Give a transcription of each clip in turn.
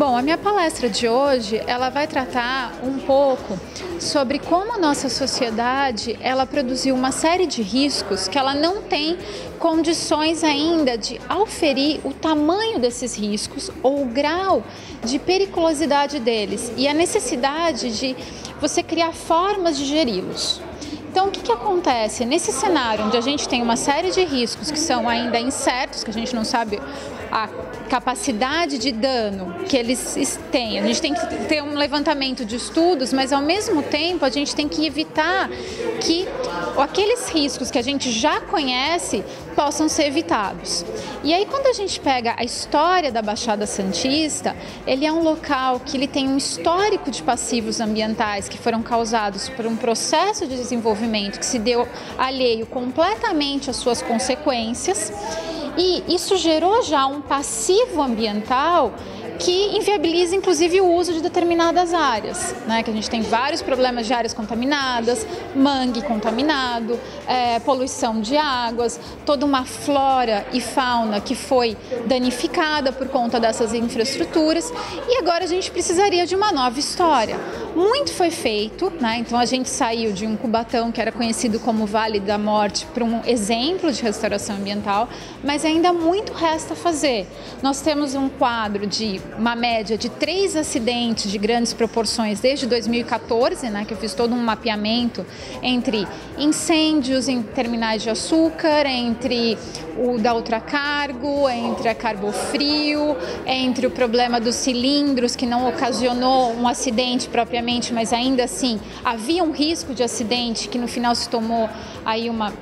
Bom, a minha palestra de hoje, ela vai tratar um pouco sobre como a nossa sociedade, ela produziu uma série de riscos que ela não tem condições ainda de auferir o tamanho desses riscos ou o grau de periculosidade deles e a necessidade de você criar formas de geri-los. Então, o que acontece? Nesse cenário onde a gente tem uma série de riscos que são ainda incertos, que a gente não sabe a capacidade de dano que eles têm, a gente tem que ter um levantamento de estudos, mas ao mesmo tempo a gente tem que evitar que aqueles riscos que a gente já conhece possam ser evitados. E aí, quando a gente pega a história da Baixada Santista, ele é um local que ele tem um histórico de passivos ambientais que foram causados por um processo de desenvolvimento que se deu alheio completamente às suas consequências, e isso gerou já um passivo ambiental que inviabiliza inclusive o uso de determinadas áreas, né? Que a gente tem vários problemas de áreas contaminadas, mangue contaminado, poluição de águas, toda uma flora e fauna que foi danificada por conta dessas infraestruturas, e agora a gente precisaria de uma nova história. Muito foi feito, né? Então a gente saiu de um Cubatão que era conhecido como Vale da Morte para um exemplo de restauração ambiental, mas ainda muito resta fazer. Nós temos um quadro de uma média de 3 acidentes de grandes proporções desde 2014, né, que eu fiz todo um mapeamento entre incêndios em terminais de açúcar, entre o da Ultracargo, entre a Carbofrio, entre o problema dos cilindros, que não ocasionou um acidente propriamente, mas ainda assim havia um risco de acidente que no final se tomou aí uma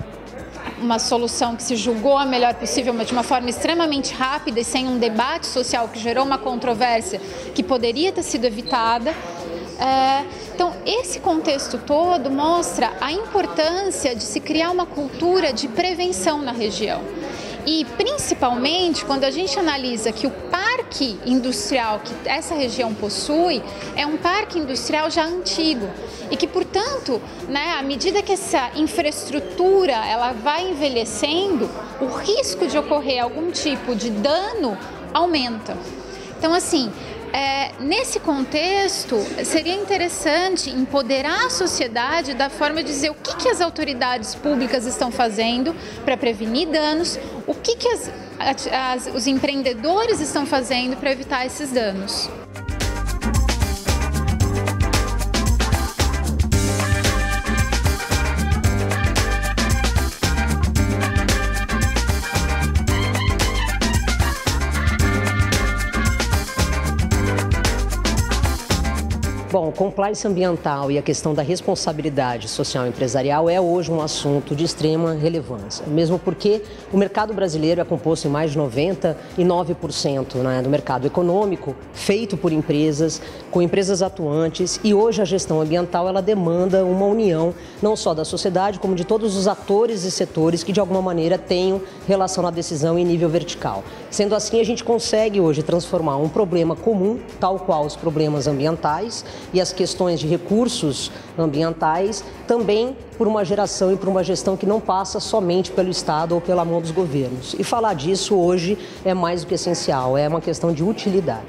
solução que se julgou a melhor possível, mas de uma forma extremamente rápida e sem um debate social que gerou uma controvérsia que poderia ter sido evitada. Então, esse contexto todo mostra a importância de se criar uma cultura de prevenção na região. E, principalmente, quando a gente analisa que o parque industrial que essa região possui é um parque industrial já antigo e que, portanto, né, à medida que essa infraestrutura ela vai envelhecendo, o risco de ocorrer algum tipo de dano aumenta. Então, assim, nesse contexto, seria interessante empoderar a sociedade da forma de dizer o que as autoridades públicas estão fazendo para prevenir danos, o que os empreendedores estão fazendo para evitar esses danos. Bom, compliance ambiental e a questão da responsabilidade social empresarial é hoje um assunto de extrema relevância, mesmo porque o mercado brasileiro é composto em mais de 99%, né, do mercado econômico, feito por empresas, com empresas atuantes, e hoje a gestão ambiental ela demanda uma união não só da sociedade, como de todos os atores e setores que de alguma maneira tenham relação na decisão em nível vertical. Sendo assim, a gente consegue hoje transformar um problema comum, tal qual os problemas ambientais, e as questões de recursos ambientais, também por uma geração e por uma gestão que não passa somente pelo Estado ou pela mão dos governos. E falar disso hoje é mais do que essencial, é uma questão de utilidade.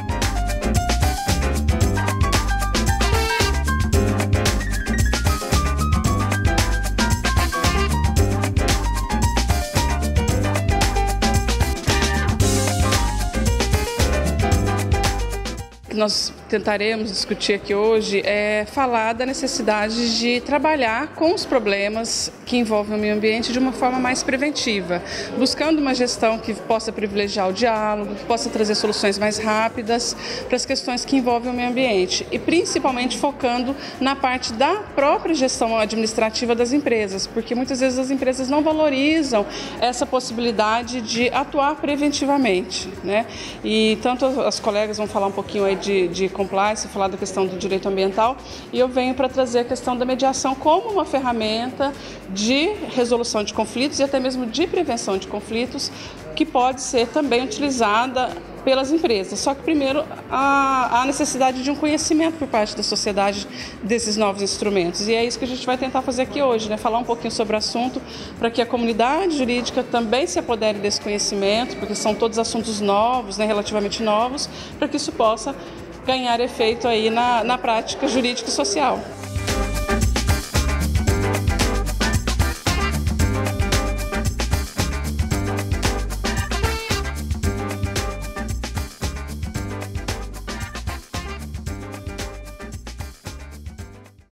Nós tentaremos discutir aqui hoje é falar da necessidade de trabalhar com os problemas que envolvem o meio ambiente de uma forma mais preventiva, buscando uma gestão que possa privilegiar o diálogo, que possa trazer soluções mais rápidas para as questões que envolvem o meio ambiente e principalmente focando na parte da própria gestão administrativa das empresas, porque muitas vezes as empresas não valorizam essa possibilidade de atuar preventivamente, né? E tanto as colegas vão falar um pouquinho aí de compliance, falar da questão do direito ambiental, e eu venho para trazer a questão da mediação como uma ferramenta de resolução de conflitos e até mesmo de prevenção de conflitos, que pode ser também utilizada pelas empresas. Só que primeiro há necessidade de um conhecimento por parte da sociedade desses novos instrumentos. E é isso que a gente vai tentar fazer aqui hoje, né? Falar um pouquinho sobre o assunto para que a comunidade jurídica também se apodere desse conhecimento, porque são todos assuntos novos, né? Relativamente novos, para que isso possa ganhar efeito aí na prática jurídica e social.